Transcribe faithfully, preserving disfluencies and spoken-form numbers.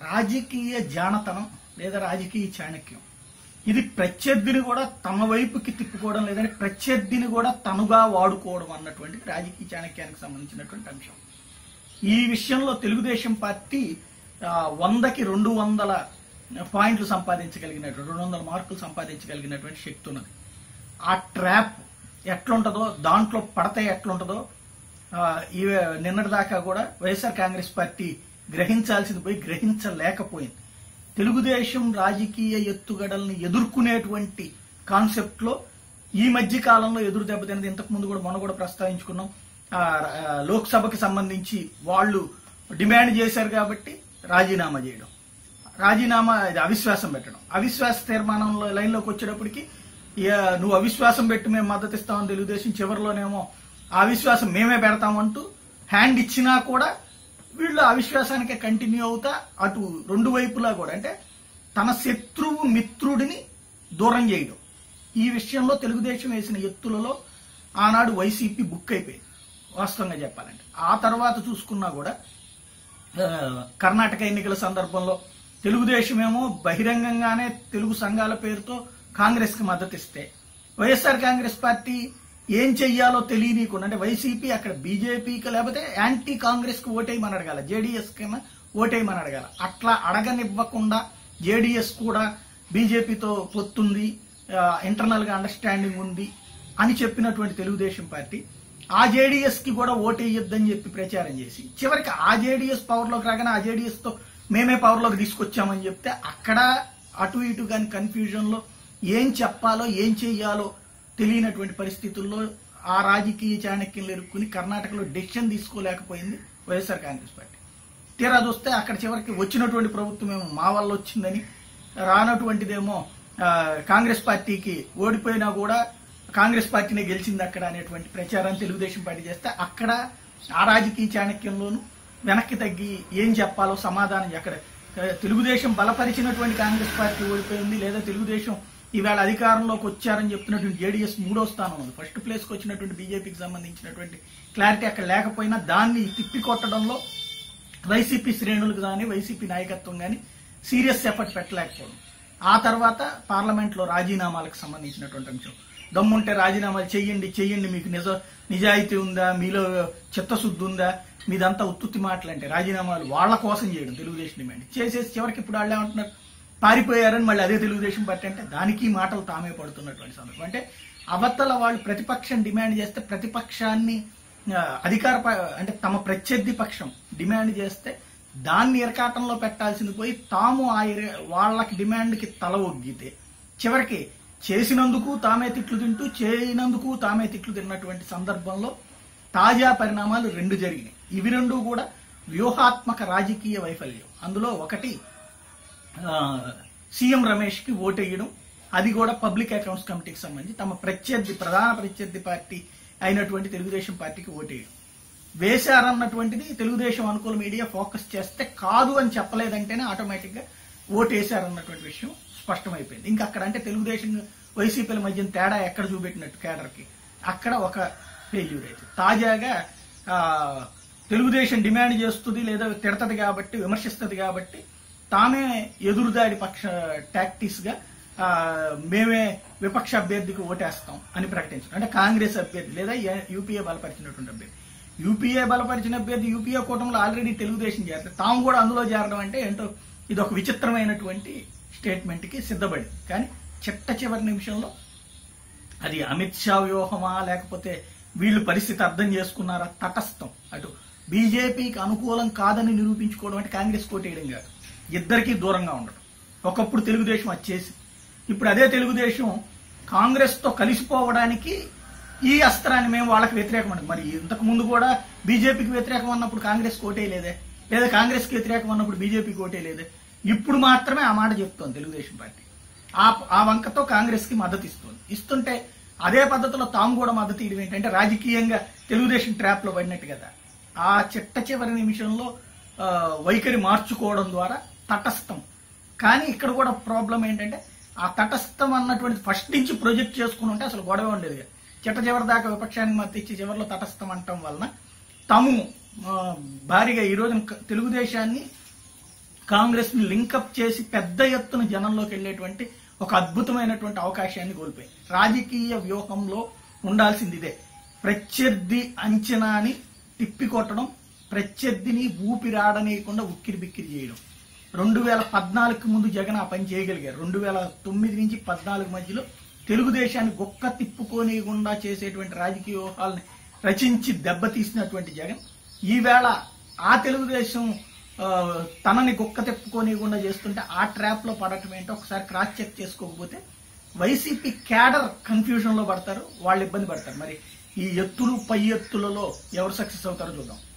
రాజకీయ జానతనం లేదా రాజకీయ చాణక్యం. ఇది ప్రత్యర్థిని కూడా తమ వైపుకి తిప్పుకోవడం, లేదంటే ప్రత్యర్థిని కూడా తనుగా వాడుకోవడం అన్నటువంటిది రాజకీయ చాణక్యానికి సంబంధించినటువంటి అంశం. ఈ విషయంలో తెలుగుదేశం పార్టీ వందకి రెండు వందల పాయింట్లు సంపాదించగలిగినటువంటి రెండు వందల మార్కులు సంపాదించగలిగినటువంటి శక్తి ఉన్నది. ఆ ట్రాప్ ఎట్లుంటుందో, దాంట్లో పడతాయి ఎట్లుంటుందో ఈ నిన్నటిదాకా కూడా వైఎస్ఆర్ కాంగ్రెస్ పార్టీ గ్రహించాల్సింది పోయి గ్రహించలేకపోయింది. తెలుగుదేశం రాజకీయ ఎత్తుగడల్ని ఎదుర్కొనేటువంటి కాన్సెప్ట్ లో ఈ మధ్య కాలంలో ఎదురు దెబ్బతిన్నది. ఇంతకు ముందు కూడా మనం కూడా ప్రస్తావించుకున్నాం. లోక్సభకి సంబంధించి వాళ్ళు డిమాండ్ చేశారు కాబట్టి రాజీనామా చేయడం, రాజీనామా అవిశ్వాసం పెట్టడం, అవిశ్వాస తీర్మానంలో లైన్లోకి వచ్చేటప్పటికి నువ్వు అవిశ్వాసం పెట్టి మేము మద్దతు ఇస్తామని తెలుగుదేశం, చివరిలోనేమో ఆ అవిశ్వాసం మేమే పెడతామంటూ హ్యాండ్ ఇచ్చినా కూడా వీళ్ళు అవిశ్వాసానికే కంటిన్యూ అవుతా అటు రెండు వైపులా కూడా అంటే తన శత్రువు మిత్రుడిని దూరం చేయడం. ఈ విషయంలో తెలుగుదేశం వేసిన ఎత్తులలో ఆనాడు వైసీపీ బుక్ అయిపోయింది వాస్తవంగా చెప్పాలంటే. ఆ తర్వాత చూసుకున్నా కూడా కర్ణాటక ఎన్నికల సందర్భంలో తెలుగుదేశం ఏమో బహిరంగంగానే తెలుగు సంఘాల పేరుతో కాంగ్రెస్ కి మద్దతు ఇస్తే వైఎస్ఆర్ కాంగ్రెస్ పార్టీ ఏం చెయ్యాలో తెలియనీయకుండా అంటే వైసీపీ అక్కడ బీజేపీకి లేకపోతే యాంటీ కాంగ్రెస్ కి ఓటేయమని అడగాల, జేడీఎస్ కన్నా ఓటేయమని అడగాల. అట్లా అడగనివ్వకుండా జేడీఎస్ కూడా బీజేపీతో పొత్తుంది, ఇంటర్నల్ గా అండర్స్టాండింగ్ ఉంది అని చెప్పినటువంటి తెలుగుదేశం పార్టీ ఆ జేడీఎస్ కి కూడా ఓటేయొద్దని చెప్పి ప్రచారం చేసి చివరికి ఆ జేడీఎస్ పవర్ లోకి రాగానే ఆ జేడీఎస్ తో మేమే పవర్ లోకి తీసుకొచ్చామని చెప్తే అక్కడ అటు ఇటు కాని కన్ఫ్యూజన్ లో ఏం చెప్పాలో ఏం చెయ్యాలో తెలియనటువంటి పరిస్థితుల్లో ఆ రాజకీయ చాణక్యం ఎరుక్కుని కర్ణాటకలో డెసిషన్ తీసుకోలేకపోయింది వైఎస్ఆర్ కాంగ్రెస్ పార్టీ. తీరా చూస్తే అక్కడ చివరికి వచ్చినటువంటి ప్రభుత్వం ఏమో మా వల్ల వచ్చిందని, రానటువంటిదేమో కాంగ్రెస్ పార్టీకి ఓడిపోయినా కూడా కాంగ్రెస్ పార్టీనే గెలిచింది అక్కడ అనేటువంటి ప్రచారాన్ని తెలుగుదేశం పార్టీ చేస్తే అక్కడ ఆ రాజకీయ చాణక్యంలోనూ వెనక్కి తగ్గి ఏం చెప్పాలో సమాధానం అక్కడ తెలుగుదేశం బలపరిచినటువంటి కాంగ్రెస్ పార్టీ ఓడిపోయింది, లేదా తెలుగుదేశం ఈవేళ అధికారంలోకి వచ్చారని చెప్తున్నటువంటి జేడీఎస్ మూడో స్థానం ఉంది. ఫస్ట్ ప్లేస్ కి వచ్చినటువంటి బీజేపీకి సంబంధించినటువంటి క్లారిటీ అక్కడ లేకపోయినా దాన్ని తిప్పికొట్టడంలో వైసీపీ శ్రేణులకు కానీ వైసీపీ నాయకత్వం కానీ సీరియస్ ఎఫర్ట్ పెట్టలేకపోవడం. ఆ తర్వాత పార్లమెంట్ లో రాజీనామాలకు సంబంధించినటువంటి అంశం. దమ్ముంటే రాజీనామాలు చెయ్యండి చెయ్యండి, మీకు నిజ నిజాయితీ ఉందా, మీలో చిత్తశుద్ధి ఉందా, మీదంతా ఉత్తుత్తి మాటలంటే రాజీనామాలు వాళ్ల కోసం చేయడం తెలుగుదేశం డిమాండ్ చేసేసి చివరికి ఇప్పుడు వాళ్ళు ఏమంటున్నారు పారిపోయారని మళ్ళీ అదే తెలుగుదేశం పార్టీ అంటే దానికి మాటలు తామే పడుతున్నటువంటి సందర్భం. అంటే అవతల వాళ్ళు ప్రతిపక్షం డిమాండ్ చేస్తే ప్రతిపక్షాన్ని అధికార అంటే తమ ప్రత్యర్థి పక్షం డిమాండ్ చేస్తే దాన్ని ఇరకాటంలో పెట్టాల్సింది పోయి తాము ఆ వాళ్ళకి డిమాండ్కి తల ఒగ్గితే చివరికి చేసినందుకు తామే తిట్లు తింటూ చేయనందుకు తామే తిట్లు తిన్నటువంటి సందర్భంలో తాజా పరిణామాలు రెండు జరిగినాయి. ఇవి రెండు కూడా వ్యూహాత్మక రాజకీయ వైఫల్యం. అందులో ఒకటి సీఎం రమేష్ కి ఓటేయడం, అది కూడా పబ్లిక్ అకౌంట్స్ కమిటీకి సంబంధించి తమ ప్రత్యర్థి ప్రధాన ప్రత్యర్థి పార్టీ అయినటువంటి తెలుగుదేశం పార్టీకి ఓటేయడం. వేశారన్నటువంటిది తెలుగుదేశం అనుకూల మీడియా ఫోకస్ చేస్తే కాదు అని చెప్పలేదంటేనే ఆటోమేటిక్ గా ఓటేశారన్నటువంటి విషయం స్పష్టమైపోయింది. ఇంకా అక్కడ అంటే తెలుగుదేశం వైసీపీల మధ్య తేడా ఎక్కడ చూపెట్టినట్టు కేడర్ కి అక్కడ ఒక ఫెయిల్యూర్ అయితే తాజాగా తెలుగుదేశం డిమాండ్ చేస్తుంది లేదా తిడతది కాబట్టి విమర్శిస్తుంది కాబట్టి తామే ఎదురుదాడి పక్ష టాక్టిక్స్ గా మేమే విపక్ష అభ్యర్థికి ఓటేస్తాం అని ప్రకటించారు. అంటే కాంగ్రెస్ అభ్యర్థి లేదా యూపీఏ బలపరిచినటువంటి అభ్యర్థి, యూపీఏ బలపరిచిన అభ్యర్థి యూపీఏ కూటమిలో ఆల్రెడీ తెలుగుదేశం చేస్తారు, తాము కూడా అందులో చేరడం అంటే ఏంటో ఇది ఒక విచిత్రమైనటువంటి స్టేట్మెంట్ కి సిద్ధపడింది. కానీ చిట్ట చివరి నిమిషంలో అది అమిత్ షా వ్యూహమా లేకపోతే వీళ్ళు పరిస్థితి అర్థం చేసుకున్నారా, తటస్థం అటు బీజేపీకి అనుకూలం కాదని నిరూపించుకోవడం అంటే కాంగ్రెస్ కోటేయడం కాదు, ఇద్దరికీ దూరంగా ఉండడం. ఒకప్పుడు తెలుగుదేశం అది చేసి ఇప్పుడు అదే తెలుగుదేశం కాంగ్రెస్ తో కలిసిపోవడానికి ఈ అస్త్రాన్ని మేము వాళ్ళకి వ్యతిరేకం అండి. మరి ఇంతకు ముందు కూడా బీజేపీకి వ్యతిరేకం అన్నప్పుడు కాంగ్రెస్ కోటేయలేదే, లేదా కాంగ్రెస్ కి వ్యతిరేకం అన్నప్పుడు బీజేపీకి ఓటేయలేదే. ఇప్పుడు మాత్రమే ఆ మాట చెప్తోంది తెలుగుదేశం పార్టీ. ఆ ఆ వంకతో కాంగ్రెస్ కి మద్దతు ఇస్తుంది. ఇస్తుంటే అదే పద్ధతిలో తాము కూడా మద్దతు ఇవ్వడం ఏంటంటే రాజకీయంగా తెలుగుదేశం ట్రాప్ లో పడినట్టు కదా. ఆ చిట్ట చివరి నిమిషంలో వైఖరి మార్చుకోవడం ద్వారా తటస్థం. కానీ ఇక్కడ కూడా ప్రాబ్లం ఏంటంటే ఆ తటస్థం అన్నటువంటి ఫస్ట్ నుంచి ప్రొజెక్ట్ చేసుకుని ఉంటే అసలు గొడవ ఉండేది. చిట్ట చివరి దాకా విపక్షానికి మద్దతు ఇచ్చి చివరిలో తటస్థం అంటం వలన తాము భారీగా ఈ రోజు తెలుగుదేశాన్ని కాంగ్రెస్ ని లింకప్ చేసి పెద్ద ఎత్తున జనంలోకి వెళ్లేటువంటి ఒక అద్భుతమైనటువంటి అవకాశాన్ని కోల్పోయింది. రాజకీయ వ్యూహంలో ఉండాల్సింది ఇదే. ప్రత్యర్థి అంచనాని తిప్పికొట్టడం, ప్రత్యర్థిని ఊపిరాడనీయకుండా ఉక్కిరి బిక్కిరి చేయడం. రెండు వేల పద్నాలుగు ముందు జగన్ ఆ పని చేయగలిగారు. రెండు వేల తొమ్మిది నుంచి పద్నాలుగు మధ్యలో తెలుగుదేశాన్ని గొక్క తిప్పుకోనియకుండా చేసేటువంటి రాజకీయ వ్యూహాలని రచించి దెబ్బతీసినటువంటి జగన్ ఈవేళ ఆ తెలుగుదేశం తనని గొక్క తిప్పుకోనియకుండా చేస్తుంటే ఆ ట్రాప్ లో పడటం ఏంటో ఒకసారి క్రాస్ చెక్ చేసుకోకపోతే వైసీపీ క్యాడర్ కన్ఫ్యూజన్ లో పడతారు, వాళ్ళు ఇబ్బంది పడతారు. మరి ఈ ఎత్తులు పై ఎత్తులలో ఎవరు సక్సెస్ అవుతారో చూద్దాం.